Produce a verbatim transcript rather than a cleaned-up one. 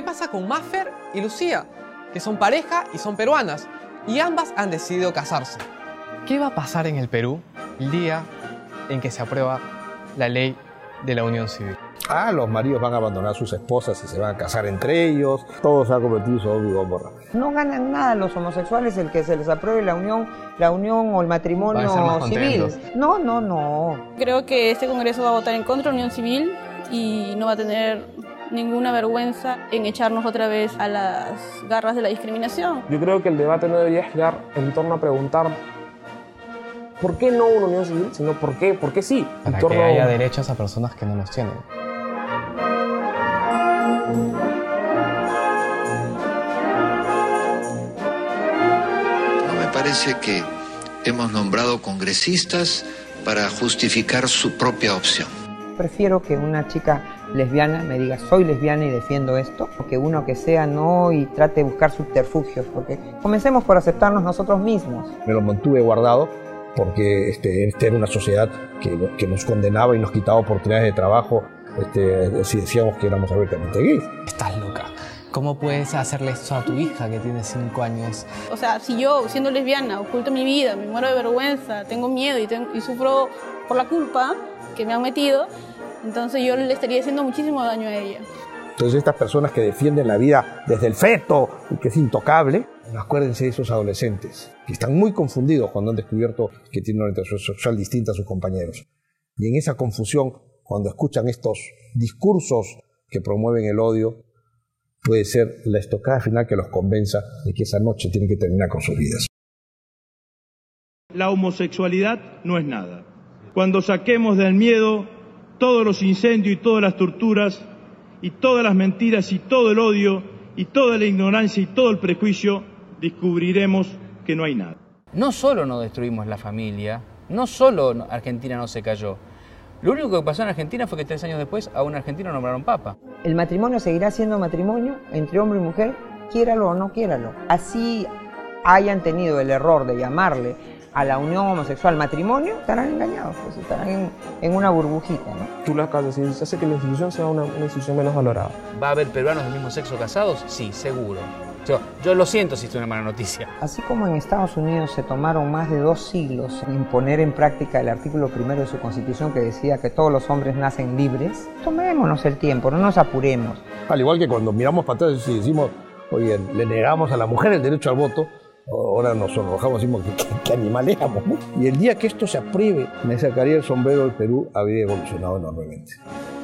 pasa con Maffer y Lucía, que son pareja y son peruanas, y ambas han decidido casarse? ¿Qué va a pasar en el Perú el día en que se aprueba la ley de la unión civil? Ah, los maridos van a abandonar a sus esposas y se van a casar entre ellos. Todo se va a convertir en Sodoma y Gomorra. No ganan nada los homosexuales el que se les apruebe la unión, la unión o el matrimonio civil. No, no, no. Creo que este Congreso va a votar en contra de la unión civil y no va a tener ninguna vergüenza en echarnos otra vez a las garras de la discriminación. Yo creo que el debate no debería girar en torno a preguntar ¿por qué no una unión civil? Sino ¿por qué? ¿Por qué sí? Para torno... que haya derechos a personas que no los tienen. No me parece que hemos nombrado congresistas para justificar su propia opción. Prefiero que una chica lesbiana me diga soy lesbiana y defiendo esto, o que uno que sea no y trate de buscar subterfugios, porque comencemos por aceptarnos nosotros mismos. Me lo mantuve guardado porque este, esta era una sociedad que, que nos condenaba y nos quitaba oportunidades de trabajo este, si decíamos que éramos abiertamente gays. Estás loca. ¿Cómo puedes hacerle eso a tu hija que tiene cinco años? O sea, si yo, siendo lesbiana, oculto mi vida, me muero de vergüenza, tengo miedo y, tengo, y sufro por la culpa que me han metido, entonces yo le estaría haciendo muchísimo daño a ella. Entonces estas personas que defienden la vida desde el feto y que es intocable, acuérdense de esos adolescentes que están muy confundidos cuando han descubierto que tienen una orientación sexual distinta a sus compañeros. Y en esa confusión, cuando escuchan estos discursos que promueven el odio, puede ser la estocada final que los convenza de que esa noche tienen que terminar con sus vidas. La homosexualidad no es nada. Cuando saquemos del miedo todos los incendios y todas las torturas y todas las mentiras y todo el odio y toda la ignorancia y todo el prejuicio, descubriremos que no hay nada. No solo no destruimos la familia, no solo Argentina no se cayó. Lo único que pasó en Argentina fue que tres años después a un argentino nombraron papa. El matrimonio seguirá siendo matrimonio entre hombre y mujer, quiéralo o no quiéralo. Así hayan tenido el error de llamarle a la unión homosexual matrimonio, estarán engañados, pues estarán en, en una burbujita, ¿no? Tú las casas, si hace que la institución sea una, una institución menos valorada. ¿Va a haber peruanos del mismo sexo casados? Sí, seguro. Yo, yo lo siento si es una mala noticia. Así como en Estados Unidos se tomaron más de dos siglos en poner en práctica el artículo primero de su Constitución que decía que todos los hombres nacen libres, tomémonos el tiempo, no nos apuremos. Al igual que cuando miramos para atrás y decimos, oye, le negamos a la mujer el derecho al voto, ahora nos sonrojamos y decimos que, que, que animal éramos, ¿no? Y el día que esto se apruebe, me sacaría el sombrero del Perú, habría evolucionado enormemente.